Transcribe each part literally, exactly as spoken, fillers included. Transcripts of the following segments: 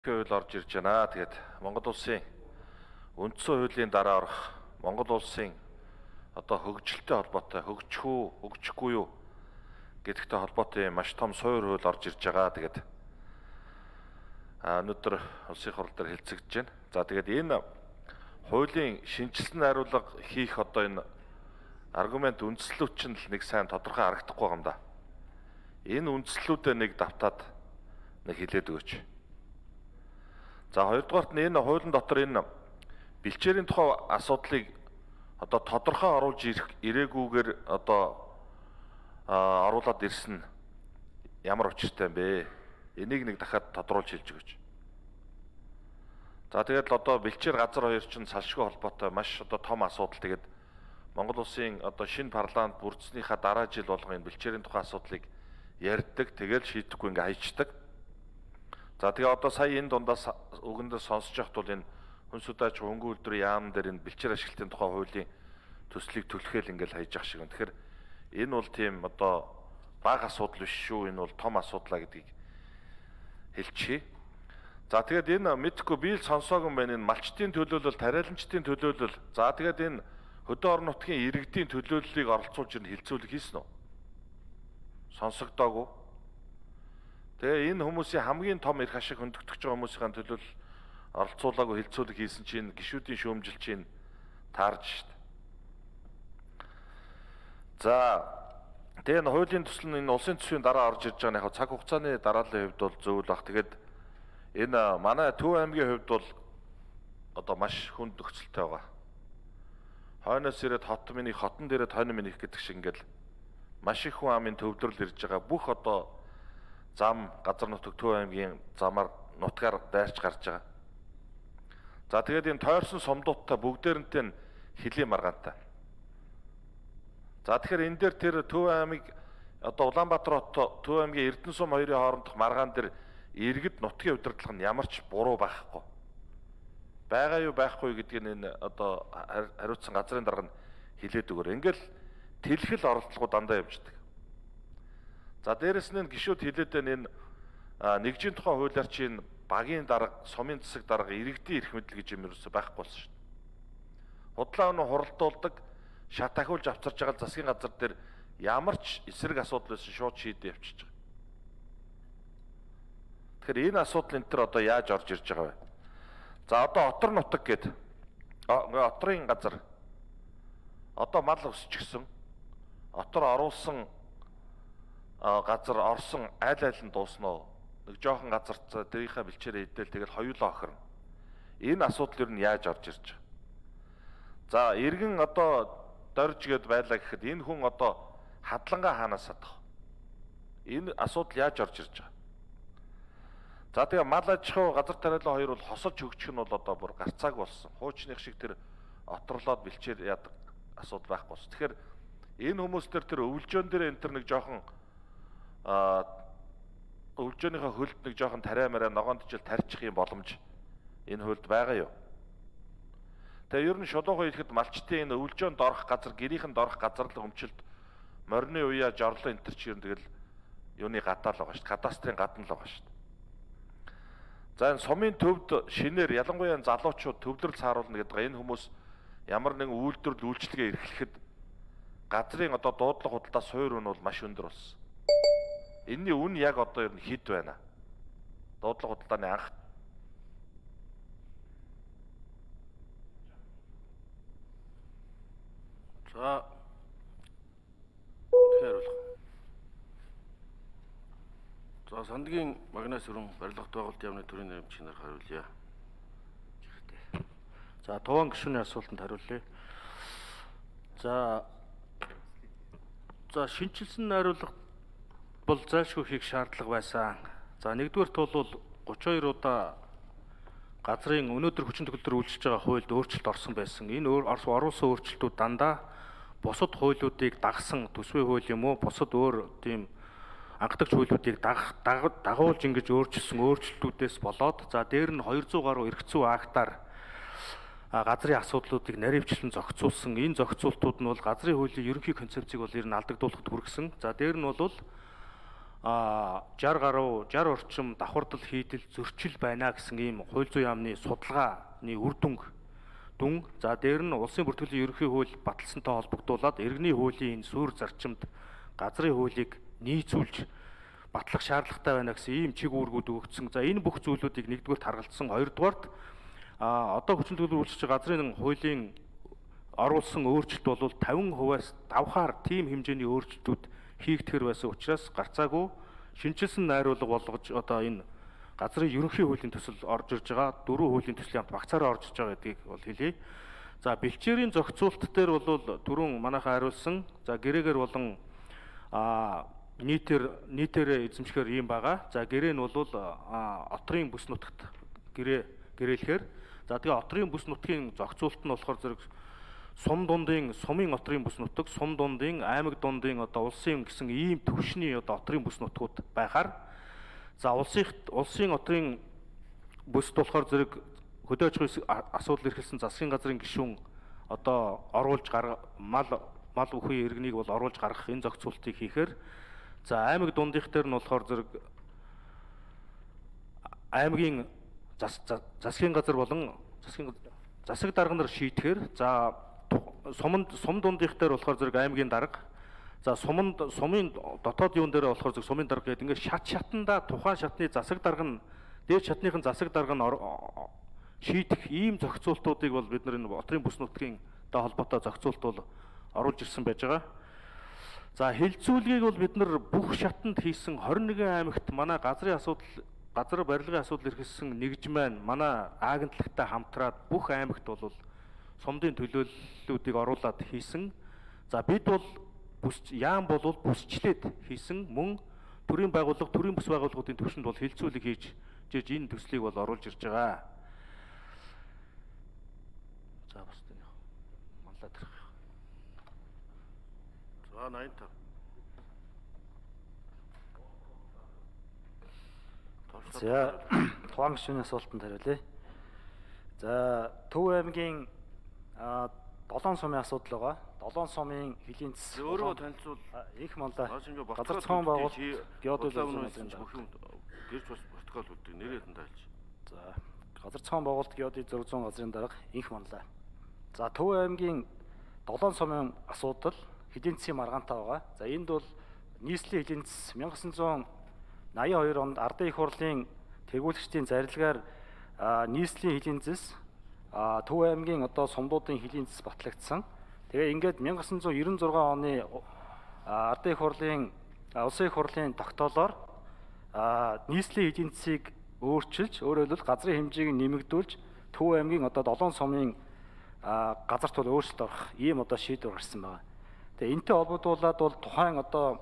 Хууль орж ирж байна. Тэгээд Монгол улсын үндсэн хуулийн дараа орох Монгол улсын одоо хөгжилтэй холбоотой хөгжих үү, хөгжихгүй юу гэдэгтэй холбоотой маш том суур хууль орж ирж байгаа. Тэгээд өнөөдөр улсын хурал дээр хэлцэгдэж байна. За тэгээд энэ хуулийн шинжилсэн найруулга хийх одоо энэ аргумент үндслүүд чинь л нэг сайн тодорхой харагдахгүй юм да. Энэ үндслүүдээ нэг давтаад нэг хэлээд өгөөч. За хоёрдугаарт нь энэ хуулийн дотор энэ бэлчээрийн тухай асуудлыг одоо тодорхой оруулж ирээгүйгээр одоо оруулаад ирсэн нь ямар учиртай юм бэ? Энийг нэг дахиад тодруулж хэлж өгөөч. За тэгээд л одоо бэлчээр газар хоёр чинь салшгүй холбоотой маш одоо том асуудал. Тэгээд Монгол улсын одоо шинэ парламент бүрдснийхаа дараа жил болгоо энэ бэлчээрийн тухай асуудлыг ярьдаг, тэгэл шийдэхгүй ингээ хайчдаг. За тэгээ одоо сая энэ дундаас өгөндөө сонсож явахт бол энэ хүн судаач хөнгөн үйлдвэрийн яам дээр энэ бэлчээр ашиглалтын тухай хуулийн төслийг төлөхөөл ингээл хайж ах шиг. Тэгэхээр энэ бол тийм одоо бага асуудал биш шүү. Энэ бол том асуудал гэдгийг хэлчихье. За тэгээд энэ мэдхгүй би л сонсоогүй байна. Энэ малчтын төлөөлөл, тариаланчдын төлөөлөл. За тэгээд энэ хөдөө орон нутгийн иргэдийн төлөөллийг оролцуулж ирнэ хилцүүлэг хийсэн үү? Сонсогдоогүй. Тэгээ энэ хүмүүсийн хамгийн том эрх ашиг хөндөгдөж байгаа хүмүүсийн төлөөлөл оролцуулаагүй хилцүүлэг хийсэн чинь гишүүдийн шүүмжил чинь таарж шít. За тэгээ энэ хуулийн төсөл нь энэ улсын төсвийн дараа орж ирж байгаа нь яг цаг хугацааны дарааллын хувьд бол зөв л баг. Тэгээд энэ манай Төв аймгийн хувьд бол одоо маш хүнд нөхцөлтэй байгаа. Хойноос ирээд хот минь хотон дээрээ хойно минь их гэдэг шиг ингээл маш их хүн амын төвдрөл ирж байгаа. Бүх одоо зам газар нутаг Төв аймгийн замаар нутгаар дайрч гарч байгаа. За тэгээд энэ тойрсон сумдуудтай бүгдээрнтэй нь хилийн маргаантай. За тэгэхээр энэ дээр тэр Төв аймаг одоо Улаанбаатар хот Төв аймгийн Эрдэнэ сум хоёрын хоорондох маргаан дээр иргэд нутгийн удирдлага нь ямар ч буруу байхгүй. Байгаа юу байхгүй гэдгийг энэ одоо хариуцсан газрын дарга нь хэлээд өгөр. Ингээл тэлхэл оролдлого дандаа явждаг. За дээрэс нь гишүүд хэлээд байна энэ нэгжийн тухай хуулиар чинь багийн дарга, сумын засаг дарга, иргэдийн эрх мэдэл гэж юм ерөөсөй байхгүй болсон шүү дээ. Худлаа өнөө хуралдуулдаг, шат ахиулж авчирж байгаа засгийн газар дээр ямар ч эсрэг асуудал байсан шууд шийдээ явчихж байгаа. Тэгэхээр энэ асуудал энэ төр одоо яаж орж ирж байгаа вэ? За одоо отор нутаг гэдэг отрын газар одоо мал өсчихсөн, отор оруулсан газар орсон айл айл нь дууснаа. Нэг жоохон газарт тэрийнхээ бэлчээрээ идэл тэгэл хоёулаа охирно. Энэ асуудал юу нь яаж орж ирж байгаа? За иргэн одоо дорж гээд байлаа гэхэд энэ хүн одоо хадлангаа хаанаас садах? Энэ асуудал яаж орж ирж байгаа? За тэгээ мал аж ахуй газар тариалан хоёр бол хосож хөгжих нь бол одоо бүр гарцааг болсон. Хуучных шиг тэр оторлоод бэлчээр яадаг асуудал байхгүй болсон. Тэгэхээр энэ хүмүүс төр тэр өвлжөөн дээр энэ төр нэг жоохон а өвлжөөнийхөө хөлд нэг жоохон тариа мараа ногоонд жил тарьчих юм боломж энэ хуульд байгаа юу? Тэгээ ер нь шулуухан хэлэхэд малчтын энэ өвлжөөнд орох газар, гэрийнхэнд орох газар л өмчлөлт морины уяа жорлоо энэ төр чинь тэгэл юуны гадаал байгаа шүү дээ. Кадастрын гадна л байгаа шүү дээ. За энэ сумын төвд шинээр ялангуяа залуучууд төвлөрөл сааруулна гэдэг энэ хүмүүс ямар нэгэн үйлдвэрлэл үйлчлэгээ эрхлэхэд газрын одоо дуудлага худалдаа суур нь бол маш өндөр болсон. Энэний үн яг одоо ер нь хэд байна? Дуудлага худалдааны анх За хариулах. За сандгийн магнаас өрн барилга байгуулалт яамны төрийн нэрмчнээр хариулъя. За туван гишүүний асуултанд хариулъя. За За шинжилсэн найруулга бол зайлшгүй хийх шаардлага байсан. За нэгдүгээрт бол гурван хоёр удаа газрын өнөөдөр хүчин төгөлдөр үйлчилж байгаа хуульд өөрчлөлт орсон байсан. Энэ оруулсан өөрчлөлтүүд дандаа бусад хуулиудыг дагсан төсвийн хууль юм уу? Бусад өөр тийм анхдагч хуулиудыг дагуулж ингэж өөрчилсөн өөрчлөлтүүдээс болоод за дээр нь двухсад гаруй эрх зүйн актаар газрын асуудлуудыг наривчлан зохицуулсан. Энэ зохицуултууд нь бол газрын хуулийн ерөнхий концепцийг бол ер нь алдагдуулахад хүргэсэн. За дээр нь бол а шарх гаруй шарх орчим давхардал хийдэл зөрчил байна гэсэн ийм хууль зүйн яамны судалгааны үр дүнг дүн за дээр нь улсын бүртгэлийн ерөнхий хууль баталсантай холбогдуулаад иргэний хуулийн суурь зарчимд газрын хуулийг нийцүүлж батлах шаардлагатай байна гэсэн ийм чиг үүргүүд өгөгдсөн. За энэ бүх зүйлүүдийг нэгдүгээр харгалзсан, хоёрдугаарт а одоо хүчин төлөвлөлтөж газрын хуулийн оруулсан өөрчлөлт бол тавин хувиас давхаар тийм хэмжээний өөрчлөлтүүд хийгдэхэр байсан учраас гарцаагүй шинжилсэн найруулга болгож одоо энэ газрын ерөнхий хуулийн төсөл орж ирж байгаа дөрвөн хуулийн төслийн хамт багцаараа орж иж байгаа гэдгийг бол хэлье. За бэлчээрийн зохицуулт дээр бол түрүүн манайхаа хариулсан. За гэрээгээр болон а нийтээр нийтээр эзэмшгээр ийм байгаа. За гэрээ нь бол отрын бүс нутагт гэрээ гэрээлэхээр за тэгээ отрын бүс нутгийн зохицуулт нь болохоор зэрэг сум дундын сумын отрын бүс нутаг, сум дундын аймаг дундын одоо улсын гэсэн ийм төвшний одоо отрын бүс нутгууд байхаар за улсын улсын отрын бүсд болохоор зэрэг хөдөө аж ахуйн асуудал эрхэлсэн засгийн газрын гишүүн одоо оруулж гарга мал мал бүхий иргэнийг бол оруулж гаргах энэ зохицуултыг хийхээр за аймаг дундийнх дээр нь болохоор зэрэг аймгийн засгийн газар болон засгийн засаг дарга нар шийдэхээр за суманд сум дундийнх дээр болохоор зэрэг аймгийн дарга за суманд сумын дотоод юун дээр болохоор зэрэг сумын дарга гэдэг ингээд шат шатанда тухайн шатны засаг дарга нь дээд шатныхын засаг дарга нь шийдэх ийм зохицуултуудыг бол бид нар энэ отрын бүс нутгийн доо холбоотой зохицуулт бол оруулж ирсэн байж байгаа. За хилцүүлгийг бол бид нар бүх шатанд хийсэн хорин нэгэн аймагт манай газрын асуудал газар барилгын асуудал эрхэлсэн нэгж маань манай агентлагтай хамтраад бүх аймагт бол сумдын төлөөллүүдийг оруулаад хийсэн. За бид бол бүс яам бол бүсчлээд хийсэн мөн төрийн байгууллага төрийн бүс байгууллагуудын түвшинд бол хилцүүлэг хийж жиж энэ төслийг бол оруулж ирж байгаа. За бас тань манлаад ирэх. За найман тав. За тухайн гишүүний асуултанд хариулъя. За Төв аймгийн долоон сумын асуудал байгаа. долоон сумын хилийн цэс өөрөө танилцуул их манлаа. Газар зохион байгуулалт геодез бүх юм гэрч бас протокол үүдийг нэрээд нь тайлж. За газар зохион байгуулалт геодез зураг зүүн газрын дарга их манлаа. За Төв аймгийн долоон сумын асуудал хилийн цэсийн маргаантай байгаа. За энд бол нийслэлийн хилийн цэс мянга тоғыз жүз наян хоёр онд Ардын их хурлын тэргүүлэгчдийн зарилгаар нийслэлийн хилийн цэс Төв аймгийн одоо сумдуудын хилийн цэс батлагдсан. Тэгээ ингээд мянга тоғыз жүз девяносто шесть оны Ардын их хурлын улсын их хурлын тогтоолоор нийслэлийн хилийн цэсийг өөрчилж, өөрөөр хэлбэл газрын хэмжээг нэмэгдүүлж Төв аймгийн одоо долоон сумын газарт бол өөрчлөлт орох ийм одоо шийдвэр гарсан байна. Тэгээ энэтэй холбогдуулаад бол тухайн одоо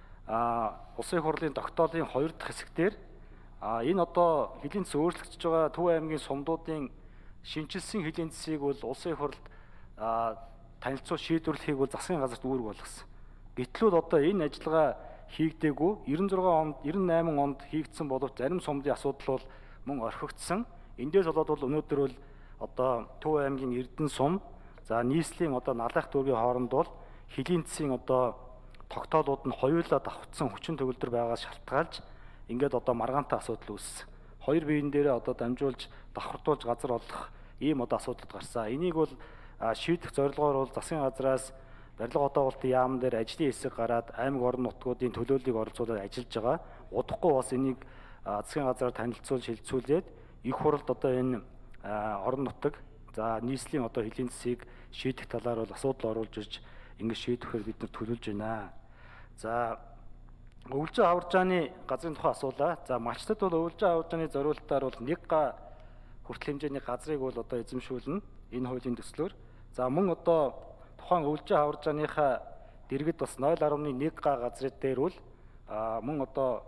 улсын их хурлын тогтоолын хоёр дахь хэсгээр энэ одоо хилийн цэс өөрчлөгдөж байгаа Төв аймгийн сумдуудын шинжилсэн хилийн цэсийг бол улсын их хурлд танилцуул шийдвэрлэхийг бол засгийн газарт үүрэг болгосон. Гэтэл одоо энэ ажиллагаа хийгдээгүй девяносто шесть онд девяносто восемь онд хийгдсэн боловч зарим сумдын асуудал бол мөн орхигдсон. Эндээс болоод бол өнөөдөр бол одоо Төв аймгийн Эрдэнэ сум за нийслэлийн одоо налах дүүргийн хооронд бол хилийн цэсийн одоо тогтоолууд нь хоёулаа давхцсан хүчин төгөлдөр байгаас шалтгаалж ингээд одоо маргаантай асуудал үүссэн. Хоёр биеийн дээрээ одоо дамжуулж давхардуулж газар олох ийм одоо асуудал гарсан. Энийг бол шийдэх зорилгоор бол засгийн газраас барилга одоолтын яам дээр ажлын хэсэг гараад аймаг орон нутгуудын төлөөллийг оролцуулаад ажиллаж байгаа. Удахгүй бас энийг засгийн газараар танилцуул шилцүүлээд их хурлд одоо энэ орон нутаг за нийслэлийн одоо хилийн цэсийг шийдэх талаар бол асуудал оруулж ирж ингэ шийдэхээр бид нар төлөвлөж байна. За өвлжин аваржааны газрын тухай асуулаа. За малчтад бол өвлжин аваржааны зориулалтаар бол нэг га хүртэл хэмжээний газрыг бол одоо эзэмшүүлнэ энэ хуулийн төслөөр. За мөн одоо тухайн өвлжин аваржааныхаа дэргэд бас ноль гаруй нэг га газрын дээр бол мөн одоо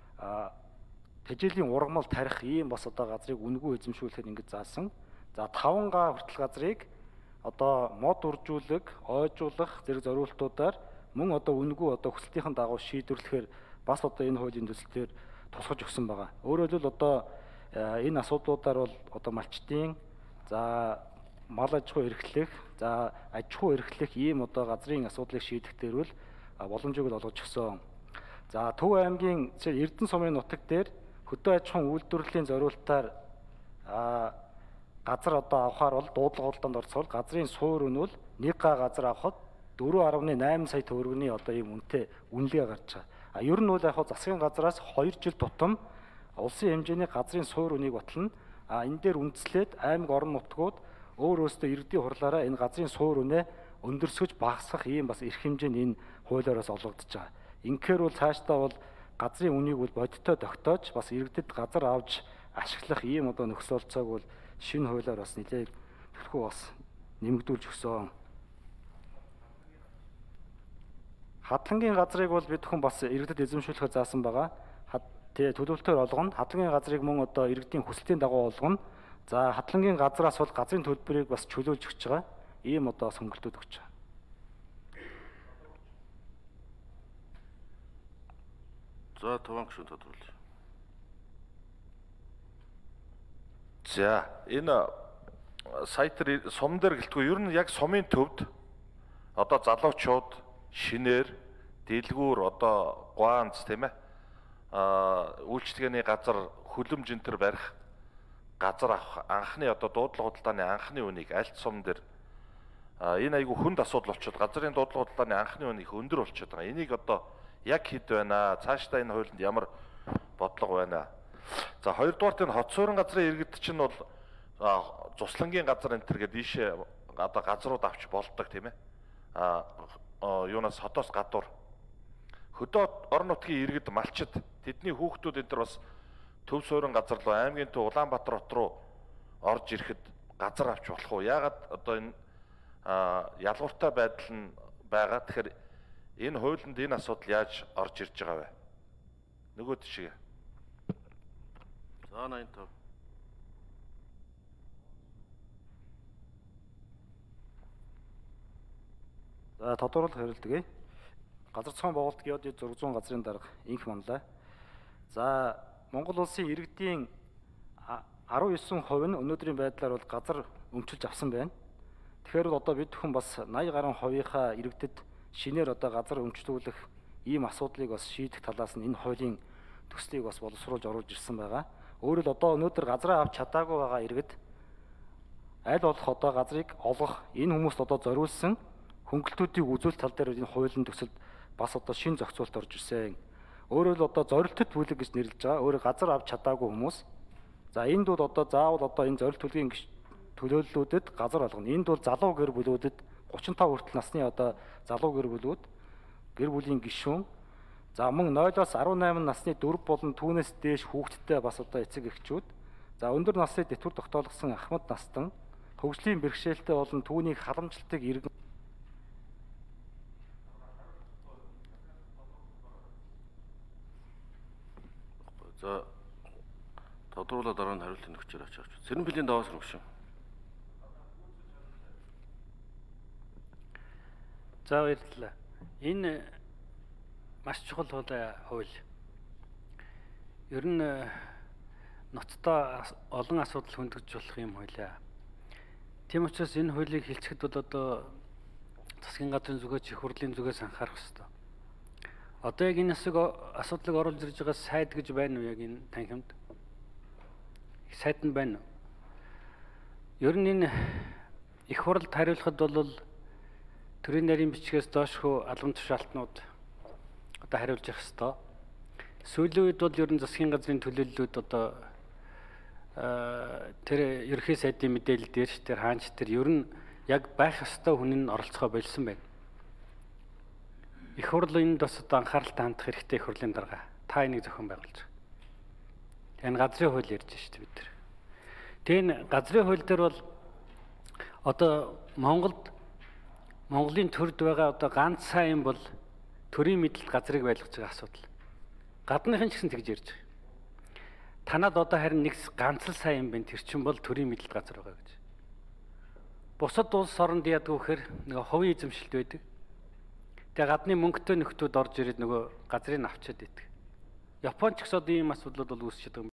тэжээлийн ургамал тарих ийм бас одоо газрыг үнэгүй эзэмшүүлэхэд ингэж заасан. За таван га хүртэл газрыг одоо мод уржуулаг, ойжуулах зэрэг зориултуудаар мөн одоо үнэгүй одоо хүсэлтийн дагуу шийдвэрлэхээр бас одоо энэ хуулийн төслөөр тусгаж өгсөн байгаа. Өөрөөр хэлбэл одоо энэ асуудлуудаар бол одоо малчтын за мал аж ахуй эрхлэх, за аж ахуй эрхлэх ийм одоо газрын асуудлыг шийдэх дээр бол боломжийг олгож өгсөн. За Төв аймгийн Эрдэнэ сумын нутаг дээр хөдөө аж ахуйн үйлдвэрлэлийн зориулалтаар газар одоо авахаар бол дуудлага худалдаанд орцвол газрын суур нь бол нэг га газар авахад дөрвөн арван найман сая төгрөгийн одоо ийм үнэтэй үнэлгээ гарч байгаа. А ер нь бол яг хаа засгийн газраас хоёр жил тутам улсын хэмжээний газрын суур үнийг батлна. А энэ дээр үндэслээд аймаг орон нутгууд өөр өөрсдөө иргэдийн хурлаараа энэ газрын суур үнэ өндөрсгөж багасгах ийм бас эрх хэмжээ нь энэ хуулиараас олгогдож байгаа. Инхээр бол цаашдаа бол газрын үнийг бол бодиттой тогтоож бас иргэдэд газар авч ашиглах ийм одоо нөхцөл олцоог бол шинэ хуулиар бас нэлээд төлхөө бас нэмэгдүүлж өгсөн. Хадлагын газрыг бол бид хүн бас иргэдэд эзэмшүүлэхэд заасан байгаа. Тэгээ төлөвлөлтөөр олгоно. Хадлагын газрыг мөн одоо иргэдийн хүсэлтийн дагуу олгоно. За хадлагын газраас бол газрын төлбөрийг бас чөлөөлж өгч байгаа. Ийм одоо сонголтууд өгч байгаа. За таван гишүүн тодруулъя. За энэ сайтер сум дээр гэлтгүй ер нь яг сумын төвд одоо залуучууд шинээр дэлгүүр одоо гуанз тийм ээ а үйлчлэгээний газар хөлөмжөнтөр барих газар авах анхны одоо дуудлага худалдааны анхны үнийг альт сум дээр энэ айгүй хүнд асуудал болчиход газрын дуудлага худалдааны анхны үнийг өндөр болчиход байгаа. Энийг одоо яг хэд байна? Цаашдаа энэ хуулинд ямар бодлого байна? За хоёрдугаарт энэ хот суурин газрын иргэд чинь бол цуслангийн газар энэ төр гэдэг ийшээ одоо газрууд авч болдог тийм ээ. А юунаас хотоос гадуур хөдөө орон нутгийн иргэд малчид тэдний хүүхдүүд энэ төр бас төв суурин газар руу аймгийн төв Улаанбаатар хот руу орж ирэхэд газар авч болох уу? Яагаад одоо энэ ялгууртай байдал нь байгаа. Тэгэхээр энэ хуулинд энэ асуудал яаж орж ирж байгаа вэ? Нөгөө тийшээ. За найман тав. За тодорхойлох хариултгий. Газар зохион байгуулалт ГИОД зураг зуун газрын дарга инх манлаа. За Монгол улсын иргэдийн арван девять хувь нь өнөөдрийн байдлаар бол газар өмчилж авсан байна. Тэгэхээр бол одоо бид хүн бас наяа гаруй хувийнхаа иргэдэд шинээр одоо газар өмчлүүлэх ийм асуудлыг бас шийдэх талаас нь энэ хуулийн төслийг бас боловсруулж оруулж ирсэн байгаа. Өөрөөр одоо өнөөдөр газраа авч чадаагүй байгаа иргэд аль болох одоо газрыг олгох энэ хүмүүст одоо зориулсан хөнгөлтүүдийг үзүүл тал дээр энэ хуулийн төсөлд бас одоо шинэ зохицуулт орж ирсэн. Өөрөөр л одоо зорилттой бүлэг гэж нэрлэж байгаа. Өөрөөр газар авч чадаагүй хүмүүс. За энд бол одоо заавал одоо энэ зорилт бүлгийн төлөөллүүдэд газар олгоно. Энд бол залуу гэр бүлүүдэд гучин тав хүртэл насны одоо залуу гэр бүлүүд гэр бүлийн гишүүн за мөн нойлоос арван найман насны дөрв болон түүнээс дээш хүүхэдтэй бас одоо эцэг эхчүүд за өндөр насны дэвтүр тогтоолгосон ахмад настан хөгжлийн бэрхшээлтэй болон түүнийг халамжлалтыг иргэн За тодруулаад дараа нь хариулт өгчээр авч авч. Сэрэн билийн даваас өгшөө. За баярлалаа. Энэ маш чухал хууль. Ер нь ноцтой олон асуудал хөндөгж болох юм хуулиа. Тийм учраас энэ хуулийг хэлцэхэд бол одоо засгийн газрын зүгээс их хурлын зүгээс анхаарах хэрэгтэй. Одоо яг энэ асуудлыг оруулж ирж байгаа сайд гэж байна уу яг энэ танхимд? Сайд нь байна уу? Ер нь энэ их хурлд хариулахад бол төрийн нарийн бичгээс доошхоо албан тушаалтнууд одоо хариулж явах ёстой. Сүүлийн үед бол ер нь засгийн газрын төлөөллүүд одоо тэр ерөнхий сайдын мэдээлэл дээр тэр хаанч тэр ер нь яг байх ёстой хүн нь оролцохоо болсон байна. Их хурл энд бас одоо анхааралтай хандах хэрэгтэй их хурлын дарга. Та энийг зохион байгуулж байгаа. Энэ газрын хууль ярьж байна шүү дээ бид нар. Тэгээ энэ газрын хууль дээр бол одоо Монголд Монголын төрд байгаа одоо ганц сайн бол төрийн мэдлэлт газрыг байлгаж байгаа асуудал. Гадныхын ч гэсэн тэгж ярьж байгаа. Танад одоо харин нэг ганц л сайн юм байна. Тэр чинь бол төрийн мэдлэлт газар байгаа гэж. Бусад улс оронд яадаг вэхээр нэг хувийн эзэмшилт байдаг. Тэгээ гадны мөнгөтэй нөхдүүд орж ирээд нөгөө газрыг авчиад идэг. Япон ч гэсэн ийм асуудлууд бол үүсчихэд